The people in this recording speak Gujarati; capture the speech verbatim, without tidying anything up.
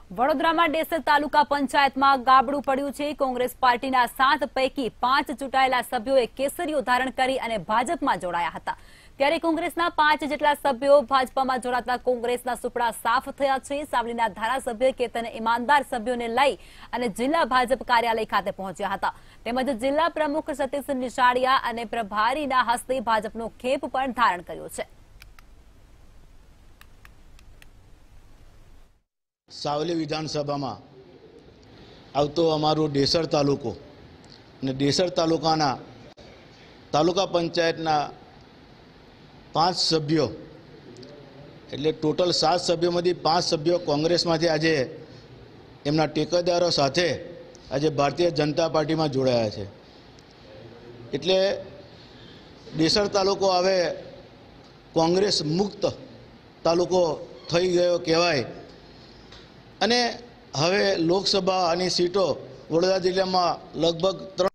વડોદરામાં ડેસર તાલુકા પંચાયતમાં ગાબડું પડ્યું છે। કોંગ્રેસ પાર્ટીના સાત પૈકી પાંચ ચૂંટાયેલા સભ્યોએ કેસરીઓ ધારણ કરી અને ભાજપમાં જોડાયા હતા, ત્યારે કોંગ્રેસના પાંચ જેટલા સભ્યો ભાજપમાં જોડાતા કોંગ્રેસના સુપડા સાફ થયા છે। સાવલીના ધારાસભ્ય કેતન ઈમાનદાર સભ્યોને લઈ અને જિલ્લા ભાજપ કાર્યાલય ખાતે પહોંચ્યા હતા, તેમજ જિલ્લા પ્રમુખ સતીશ નિશાળિયા અને પ્રભારીના હસ્તે ભાજપનો ખેપ પણ ધારણ કર્યો છે। સાવલી વિધાનસભામાં આવતો અમારો ડેસર તાલુકો અને ડેસર તાલુકાના તાલુકા પંચાયતના પાંચ સભ્યો એટલે ટોટલ સાત સભ્યોમાંથી પાંચ સભ્યો કોંગ્રેસમાંથી આજે એમના ટેકેદારો સાથે આજે ભારતીય જનતા પાર્ટીમાં જોડાયા છે। એટલે ડેસર તાલુકો હવે કોંગ્રેસ મુક્ત તાલુકો થઈ ગયો કહેવાય। અને હવે લોકસભાની સીટો વડોદરા જિલ્લામાં લગભગ ત્રણ